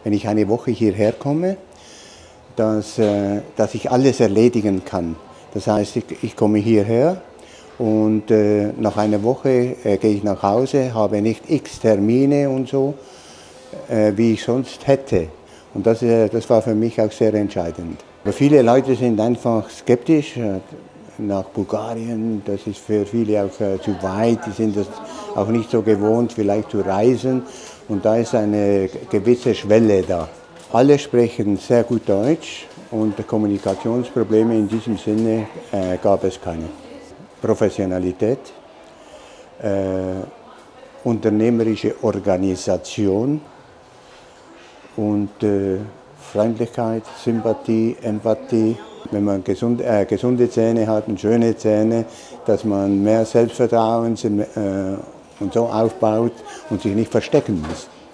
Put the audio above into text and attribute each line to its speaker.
Speaker 1: wenn ich eine Woche hierher komme, dass ich alles erledigen kann. Das heißt, ich komme hierher und nach einer Woche gehe ich nach Hause, habe nicht x Termine und so, wie ich sonst hätte. Und das war für mich auch sehr entscheidend. Aber viele Leute sind einfach skeptisch nach Bulgarien. Das ist für viele auch zu weit. Die sind das auch nicht so gewohnt, vielleicht zu reisen. Und da ist eine gewisse Schwelle da. Alle sprechen sehr gut Deutsch und Kommunikationsprobleme in diesem Sinne gab es keine. Professionalität, unternehmerische Organisation und Freundlichkeit, Sympathie, Empathie. Wenn man gesunde Zähne hat und schöne Zähne, dass man mehr Selbstvertrauen und so aufbaut und sich nicht verstecken muss.